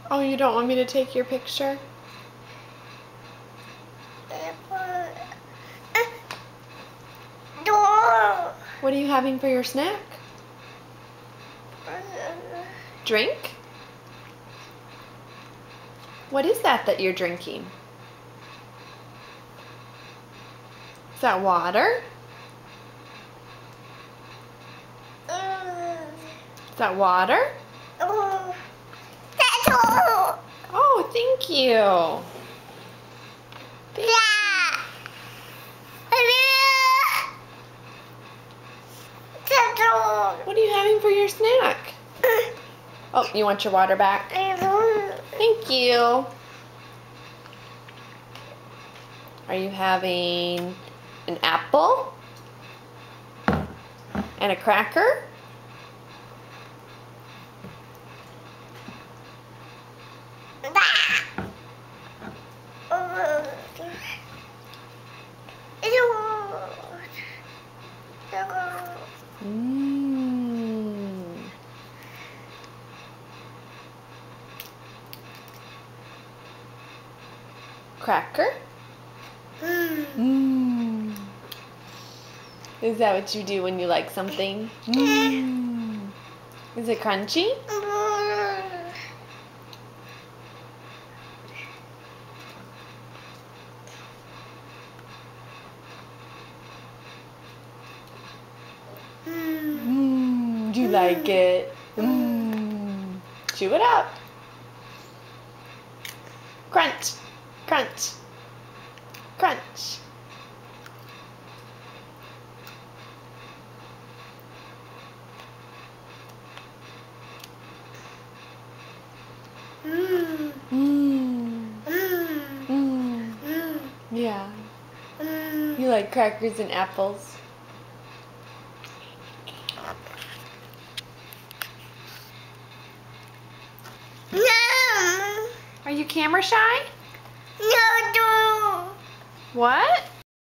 Oh, you don't want me to take your picture? What are you having for your snack? Drink? What is that you're drinking? Is that water? Is that water? Oh, thank you. What are you having for your snack? Oh, you want your water back? Thank you. Are you having an apple? And a cracker? Cracker? Is that what you do when you like something? Is it crunchy? Do you like it? Chew it up. Crunch, crunch, crunch. Yeah. You like crackers and apples? No. Are you camera shy? No. What?